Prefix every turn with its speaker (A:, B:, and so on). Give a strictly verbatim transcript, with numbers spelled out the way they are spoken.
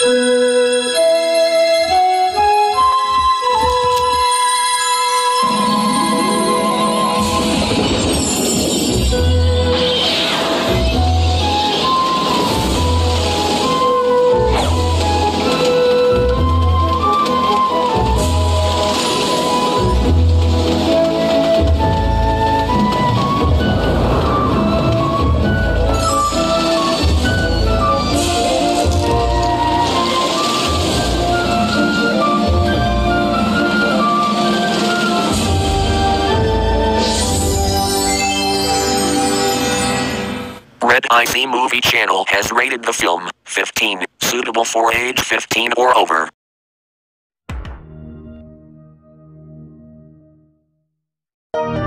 A: Red I Z Movie Channel has rated the film fifteen, suitable for age fifteen or over.
B: You